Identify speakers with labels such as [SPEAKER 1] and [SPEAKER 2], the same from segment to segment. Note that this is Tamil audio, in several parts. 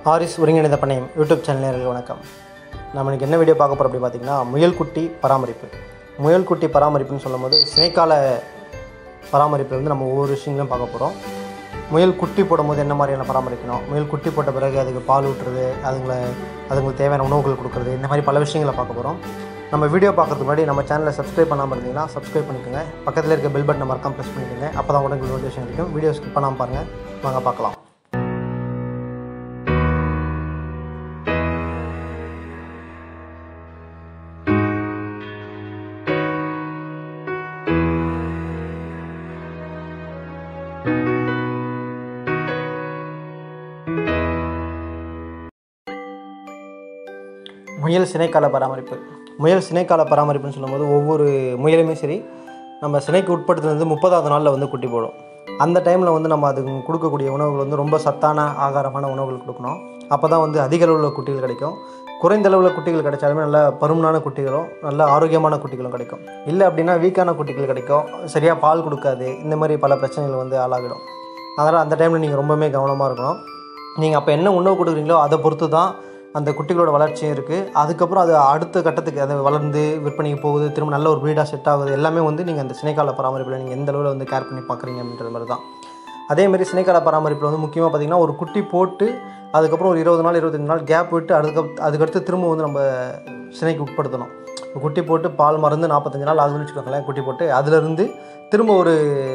[SPEAKER 1] ஆரிஸ் ஒருங்கிணைந்த பண்ணையம் யூடியூப் சேனல் நேயர்களுக்கு வணக்கம். நம்ம இன்றைக்கி என்ன வீடியோ பார்க்க போகிறோம் அப்படி பார்த்திங்கன்னா, முயல் குட்டி பராமரிப்பு. முயல் குட்டி பராமரிப்புன்னு சொல்லும்போது சினைக்கால பராமரிப்பு வந்து நம்ம ஒவ்வொரு விஷயங்களும் பார்க்க போகிறோம். முயல் குட்டி போடும்போது என்ன மாதிரியான பராமரிக்கணும், முயல் குட்டி போட்ட பிறகு அதுக்கு பால் ஊட்டுறது, அதுங்களுக்கு தேவையான உணவுகள் கொடுக்குறது, இந்த மாதிரி பல விஷயங்களை பார்க்க போகிறோம். நம்ம வீடியோ பார்க்குறதுக்கு முன்னாடி நம்ம சேனலை சப்ஸ்கிரைப் பண்ணாமல் இருந்தீங்கன்னா சப்ஸ்கிரைப் பண்ணிக்கோங்க. பக்கத்தில் இருக்க பெல் பட்டனை மறக்காம ப்ரெஸ் பண்ணிக்கோங்க. அப்போ தான் உடனே நோட்டிஃபிகேஷன் கிடைக்கும். வீடியோ ஸ்கிப் பண்ணாமல் பாருங்கள். வாங்க பார்க்கலாம். முயல் சினைக்கால பராமரிப்பு. முயல் சினைக்கால பராமரிப்புன்னு சொல்லும்போது ஒவ்வொரு முயலுமே சரி, நம்ம சினைக்கு உட்படுத்துறது 30வது நாளில் வந்து குட்டி போடும். அந்த டைமில் வந்து நம்ம அதுக்கு கொடுக்கக்கூடிய உணவுகள் வந்து ரொம்ப சத்தான ஆகாரமான உணவுகள் கொடுக்கணும். அப்போ தான் வந்து அதிக அளவில் குட்டிகள் கிடைக்கும். குறைந்த அளவில் குட்டிகள் கிடைச்சாலுமே நல்ல பருமனான குட்டிகளும் நல்ல ஆரோக்கியமான குட்டிகளும் கிடைக்கும். இல்லை அப்படின்னா வீக்கான குட்டிகள் கிடைக்கும், சரியாக பால் கொடுக்காது, இந்த மாதிரி பல பிரச்சனைகள் வந்து ஆளாகிடும். அதனால் அந்த டைமில் நீங்கள் ரொம்பவே கவனமாக இருக்கணும். நீங்கள் அப்போ என்ன உணவு கொடுக்குறீங்களோ அதை பொறுத்து தான் அந்த குட்டிகளோட வளர்ச்சியும் இருக்குது. அதுக்கப்புறம் அது அடுத்த கட்டத்துக்கு அதை வளர்ந்து விற்பனைக்கு போகுது, திரும்ப நல்ல ஒரு ப்ரீடாக செட் ஆகுது. எல்லாமே வந்து நீங்கள் அந்த சினைக்கால பராமரிப்பில் நீங்கள் எந்த அளவில் வந்து கேர் பண்ணி பார்க்குறீங்க அப்படின்றது மாதிரி தான். அதேமாதிரி சினைக்கால பராமரிப்பில் வந்து முக்கியமாக பார்த்திங்கன்னா, ஒரு குட்டி போட்டு அதுக்கப்புறம் ஒரு 20 நாள் 25 நாள் கேப் விட்டு அதுக்கடுத்து திரும்ப வந்து நம்ம சினைக்கு உட்படுத்தணும். குட்டி போட்டு பால் மறந்து 45 நாள் ஆகுதுன்னு வச்சுக்கோங்களேன். குட்டி போட்டு அதிலிருந்து திரும்ப ஒரு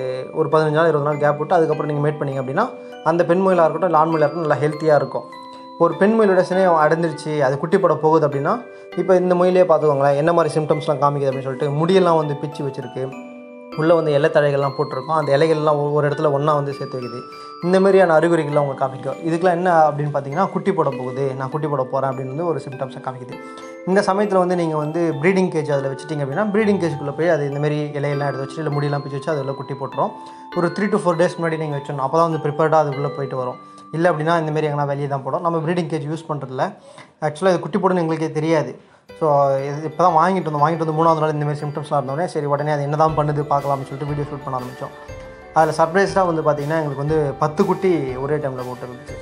[SPEAKER 1] 15 நாள் 20 நாள் கேப் விட்டு அதுக்கப்புறம் நீங்கள் மேட் பண்ணிங்க அப்படின்னா அந்த பெண் முயலாக இருக்கட்டும் இல்லை ஆண் முயலாக இருக்கட்டும் நல்லா ஹெல்த்தியாக இருக்கும். ஒரு பெண் முயலோட சினை அடைஞ்சிருச்சு, அது குட்டி போட போகுது அப்படின்னா, இப்போ இந்த முயலே பார்த்துக்கோங்களேன் என்ன மாதிரி சிம்டம்ஸ்லாம் காமிக்குது அப்படின்னு சொல்லிட்டு, முடியெல்லாம் வந்து பிச்சு வச்சுருக்கு, உள்ளே வந்து இலை தழைகள்லாம் போட்டிருக்கோம், அந்த இலைகள்லாம் ஒரு இடத்துல ஒன்றா வந்து சேர்த்து வைக்குது. இந்த மாதிரியான அறிகுறிகள்லாம் உங்களுக்கு காமிக்கும். இதுக்கெலாம் என்ன அப்படின்னு பார்த்தீங்கன்னா, குட்டி போட போகுது, நான் குட்டி போட போகிறேன் அப்படின்னு வந்து ஒரு சிம்டம்ஸை காமிக்குது. இந்த சமயத்தில் வந்து நீங்கள் வந்து ப்ரீடிங் கேஜ் அதில் வச்சுட்டிங்க அப்படின்னா, ப்ரீடிங் கேஜுக்குள்ளே போய் அது இந்தமாரி இலையெல்லாம் எடுத்து வச்சுட்டு இல்லை முடியெல்லாம் பிச்சு வச்சு அதில் குட்டி போட்டுரும். ஒரு 3 to 4 days முன்னாடி நீங்கள் வச்சிடணும். அப்போ தான் வந்து ப்ரிப்பேர்டாக அதுக்குள்ளே போயிட்டு வரும். இல்லை அப்படின்னா இந்தமாரி எங்கன்னா வெளியே தான் போடும். நம்ம ப்ரீடிங் கேஜ் யூஸ் பண்ணுறதில்ல. ஆக்சுவலாக இது குட்டி போடுன்னு எங்களுக்கே தெரியாது. ஸோ இப்போ தான் வாங்கிட்டு வந்து 3வது நாள் இந்தமாரி சிம்டம்ஸ்லாம் இருந்தோடனே சரி உடனே அது என்ன தான் பண்ணுது பார்க்கலாம்னு சொல்லிட்டு வீடியோ ஷூட் பண்ண ஆரம்பித்தோம். அதில் சர்ப்ரைஸ்டாக வந்து பார்த்திங்கன்னா எங்களுக்கு வந்து 10 குட்டி ஒரே டைமில் போட்டு இருந்துச்சு.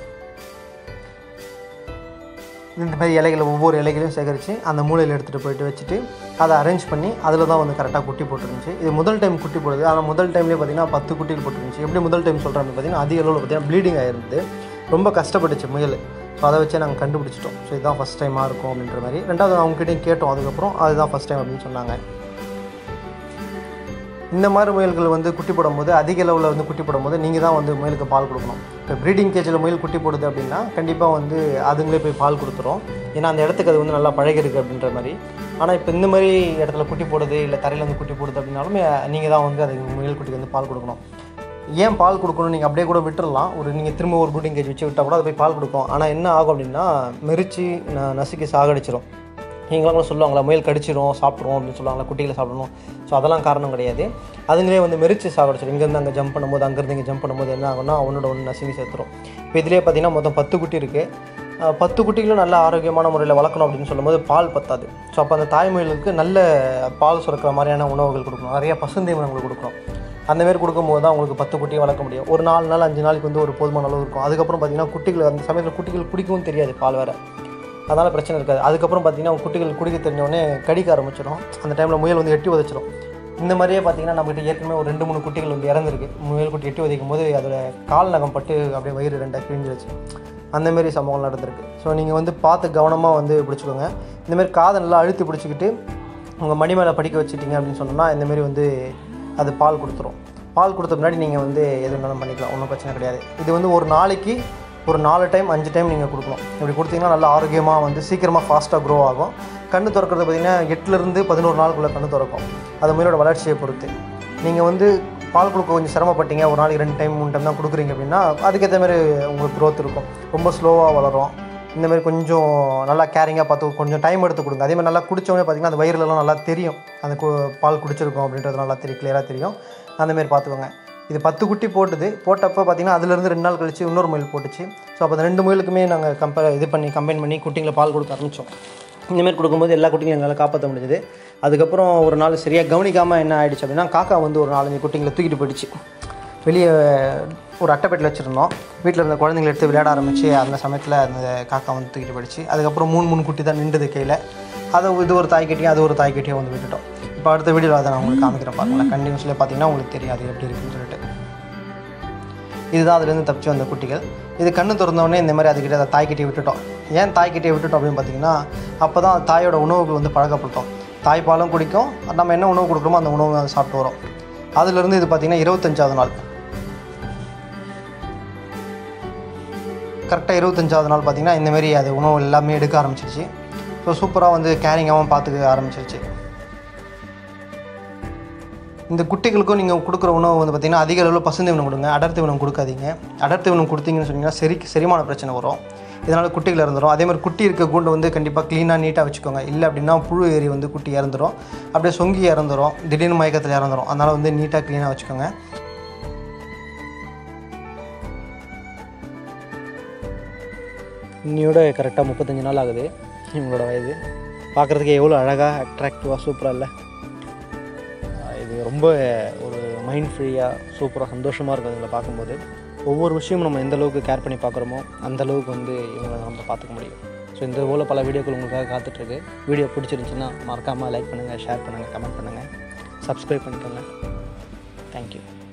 [SPEAKER 1] இந்த மாதிரி இலைகளை ஒவ்வொரு இலைகளையும் சேகரித்து அந்த மூலையில் எடுத்துகிட்டு போயிட்டு வச்சுட்டு அதை அரேஞ்ச் பண்ணி அதில் தான் வந்து கரெக்டாக குட்டி போட்டுருந்துச்சு. இது முதல் டைம் குட்டி போடுது. ஆனால் முதல் டைம்லேயே பார்த்திங்கன்னா 10 குட்டிகள் போட்டுருந்துச்சு. எப்படி முதல் டைம் சொல்கிறேன் பார்த்திங்கன்னா, அதிக அளவில் பார்த்திங்கன்னா ப்ளீடிங் ஆகிருந்தது, ரொம்ப கஷ்டப்பட்டுச்சு முயல். ஸோ அதை வச்சே நாங்கள் கண்டுபிடிச்சிட்டோம். ஸோ இதுதான் ஃபஸ்ட் டைமாக இருக்கும் அப்படின்ற மாதிரி. ரெண்டாவது அவங்ககிட்டையும் கேட்டோம், அதுக்கப்புறம் அதுதான் ஃபஸ்ட் டைம் அப்படின்னு சொன்னாங்க. இந்த மாதிரி முயல்கள் வந்து குட்டி போடும்போது அதிக அளவில் வந்து குட்டி போடும்போது நீங்கள் தான் வந்து முயலுக்கு பால் கொடுக்கணும். இப்போ ப்ரீடிங் கேஜில் முயல் குட்டி போடுது அப்படின்னா கண்டிப்பாக வந்து அதுங்களே போய் பால் கொடுத்துரும். ஏன்னா அந்த இடத்துக்கு அது வந்து நல்லா பழகிருக்கு அப்படின்ற மாதிரி. ஆனால் இப்போ இந்த மாதிரி இடத்துல குட்டி போடுது இல்லை தரையில் வந்து குட்டி போடுது அப்படின்னாலுமே நீங்கள் தான் வந்து அது முயல் குட்டிக்கு வந்து பால் கொடுக்கணும். ஏன் பால் கொடுக்கணும், நீங்கள் அப்படியே கூட விட்டுடலாம். நீங்கள் திரும்ப ஒரு ப்ரீடிங் கேஜ் வச்சு விட்டால் கூட அது போய் பால் கொடுக்கும். ஆனால் என்ன ஆகும் அப்படின்னா மெரிச்சு நசுக்கி சாகடிச்சிடும். நீங்களும் சொல்லுவாங்களா முயல் கடிச்சிடும் சாப்பிட்றோம் அப்படின்னு சொல்லுவாங்களா, குட்டிகளை சாப்பிடணும். ஸோ அதெல்லாம் காரணம் கிடையாது. அதுங்களே வந்து மெரிச்சு சாகடிச்சிடும். இங்கேருந்து அங்கே ஜம்ப் பண்ணும்போது அங்கேருந்து இங்கே ஜம்ப் பண்ணும்போது என்ன ஆகும்னா அவனோட ஒன்று நசுங்கி சேர்த்துரும். இப்போ இதிலே பார்த்தீங்கன்னா மொத்தம் 10 குட்டி இருக்குது. 10 குட்டிகளும் நல்ல ஆரோக்கியமான முறையில் வளர்க்கணும் அப்படின்னு சொல்லும்போது பால் பத்தாது. ஸோ அப்போ அந்த தாய் முயலுக்கு நல்ல பால் சுரக்கிற மாதிரியான உணவுகள் கொடுக்கணும், நிறைய பசுந்தீவனங்கள் கொடுக்கணும். அந்தமாரி கொடுக்கும்போது தான் உங்களுக்கு 10 குட்டியை வளர்க்க முடியும். ஒரு 4 நாள் 5 நாளைக்கு வந்து ஒரு போதுமான அளவு இருக்கும். அதுக்கப்புறம் பார்த்திங்கன்னா குட்டிகள் அந்த சமயத்தில் குட்டிகள் குடிக்கவும் தெரியாது பால் வேறு, அதனால் பிரச்சனை இருக்காது. அதுக்கப்புறம் பார்த்திங்கன்னா குட்டிகள் குடிக்க தெரிஞ்சோடனே கடிக்க ஆரம்பிச்சிடும். அந்த டைமில் முயல் வந்து எட்டி உதைச்சிடும். இந்த மாதிரியே பார்த்திங்கன்னா நம்மகிட்ட ஏற்கனவே ஒரு 2-3 குட்டிகள் வந்து இறந்துருக்கு. முயல் குட்டி எட்டி உதைக்கும் போது அதோட கால் நகம் பட்டு அப்படியே வயிறு 2 கிழிஞ்சிருச்சு. அந்தமாரி சம்பவம் நடந்திருக்கு. ஸோ நீங்கள் வந்து பார்த்து கவனமாக வந்து பிடிச்சிக்கோங்க. இந்தமாரி காதை நல்லா அழுத்தி பிடிச்சிக்கிட்டு உங்கள் மடி மேலே படிக்க வச்சுட்டிங்க அப்படின்னு சொன்னோம்னா இந்தமாரி வந்து அது பால் கொடுத்துரும். பால் கொடுத்த முன்னாடி நீங்கள் வந்து எது வேணாலும் பண்ணிக்கலாம், ஒன்றும் பிரச்சனை கிடையாது. இது வந்து ஒரு நாளைக்கு ஒரு 4 டைம் 5 டைம் நீங்கள் கொடுக்கணும். இப்படி கொடுத்தீங்கன்னா நல்லா ஆரோக்கியமாக வந்து சீக்கிரமாக ஃபாஸ்ட்டாக க்ரோ ஆகும். கண்ணு திறக்கிறது பார்த்திங்கன்னா 8லேருந்து 11 நாளுக்குள்ளே கண்ணு திறக்கும். அது முயலோட வளர்ச்சியை பொறுத்து. நீங்கள் வந்து பால் கொடுக்க கொஞ்சம் சிரமப்பட்டீங்க, ஒரு நாளைக்கு 2 டைம் 3 டைம் தான் கொடுக்குறீங்க அப்படின்னா அதுக்கேற்ற மாதிரி உங்களுக்கு க்ரோத் இருக்கும். ரொம்ப ஸ்லோவாக வளரும். இந்தமாதிரி கொஞ்சம் நல்லா கேரிங்காக பார்த்து கொஞ்சம் டைம் எடுத்து கொடுங்க. அதேமாதிரி நல்லா குடித்தவொடனே பார்த்திங்கன்னா அந்த வயிறுலலாம் நல்லா தெரியும், அந்த பால் குடிச்சிருக்கோம் அப்படின்றது நல்லா கிளியராக தெரியும். அந்தமாரி பார்த்துக்கோங்க. இது 10 குட்டி போட்டப்போ பார்த்திங்கன்னா அதுலேருந்து 2 நாள் கழிச்சு இன்னொரு முயல் போட்டுச்சு. ஸோ அப்போ அந்த 2 முயலுக்குமே நாங்கள் கம்பைன் பண்ணி குட்டிங்களை பால் கொடுக்க ஆரம்பித்தோம். இந்தமாரி கொடுக்கும்போது எல்லா குட்டிங்களும் எங்களால் காப்பாற்ற முடிஞ்சது. அதுக்கப்புறம் ஒரு நாள் சரியாக கவனிக்காமல் என்ன ஆகிடுச்சு அப்படின்னா, காக்கா வந்து ஒரு 4-5 குட்டிங்களை தூக்கிட்டு போயிடுச்சு. வெளியே ஒரு அட்டைப்பெட்டில் வச்சுருந்தோம். வீட்டில் இருந்த குழந்தைங்களை எடுத்து விளையாட ஆரம்பித்து அந்த சமயத்தில் அந்த காக்கா வந்து தூக்கிட்டு போயிடுச்சு. அதுக்கப்புறம் 3 குட்டி தான் நின்றுது கையில். அதை இது ஒரு தாய்க்கட்டியும் அது ஒரு தாய்க்கட்டியும் வந்து விட்டுட்டோம். இப்போ அடுத்த வீடியோவில் அதை நான் உங்களுக்கு காமிக்கிறேன் பாருங்களேன். கண்டினியூஸ்லேயே பார்த்தீங்கன்னா உங்களுக்கு தெரியும் அது எப்படி இருக்குன்னு சொல்லிட்டு. இதுதான் அதுலேருந்து தப்பிச்சு வந்த குட்டிகள். இது கண்ணு திறந்தோடனே இந்த மாதிரி அதுக்கிட்ட அதை தாய்க்கட்டியை விட்டுட்டோம். ஏன் தாய்க்கட்டியை விட்டுட்டோம் அப்படின்னு பார்த்தீங்கன்னா, அப்போ தான் தாயோட உணவுகள் வந்து பழக்கப்படுத்தோம். தாய்ப்பாலும் குடிக்கும், நம்ம என்ன உணவு கொடுக்குறோமோ அந்த உணவு அதை சாப்பிட்டு வரும். அதுலேருந்து இது பார்த்திங்கன்னா 25வது நாள், கரெக்டாக 25வது நாள் பார்த்திங்கன்னா இந்தமாரி அது உணவு எல்லாமே எடுக்க ஆரம்பிச்சிருச்சு. ஸோ சூப்பராக வந்து கேரிங்காகவும் பார்த்துக்க ஆரம்பிச்சிருச்சு. இந்த குட்டிகளுக்கும் நீங்கள் கொடுக்குற உணவு வந்து பார்த்திங்கன்னா அதிக அளவில் பசுந்தீவனம் கொடுங்க, அடர் தீவனம் கொடுக்காதீங்க. அடர் தீவனம் கொடுத்தீங்கன்னு சொன்னீங்கன்னா செரிமான பிரச்சனை வரும். இதனால் குட்டிகள் இறந்துடும். அதேமாதிரி குட்டி இருக்க கூண்டு வந்து கண்டிப்பாக க்ளீனாக நீட்டாக வச்சுக்கோங்க. இல்லை அப்படின்னா புழு ஏறி வந்து குட்டி இறந்துடும், அப்படியே சொங்கி இறந்துடும், திடீர்னு மயக்கத்தில் இறந்துடும். அதனால் வந்து நீட்டாக க்ளீனாக வச்சுக்கோங்க. இன்னையோட கரெக்டாக 35 நாள் ஆகுது இவங்களோட வயது. பார்க்குறதுக்கு எவ்வளோ அழகாக அட்ராக்டிவாக சூப்பராக இல்லை? இது ரொம்ப ஒரு மைண்ட் ஃப்ரீயாக சூப்பராக சந்தோஷமாக இருக்கும் இதில் பார்க்கும்போது. ஒவ்வொரு விஷயமும் நம்ம எந்த அளவுக்கு கேர் பண்ணி பார்க்குறோமோ அந்தளவுக்கு வந்து இவங்களை நம்ம பார்த்துக்க முடியும். ஸோ இந்த போல் பல வீடியோக்கள் உங்களுக்காக காத்துட்ருக்கு. வீடியோ பிடிச்சிருந்துச்சின்னா மறக்காமல் லைக் பண்ணுங்கள், ஷேர் பண்ணுங்கள், கமெண்ட் பண்ணுங்கள், சப்ஸ்கிரைப் பண்ணிக்கோங்க. தேங்க்யூ.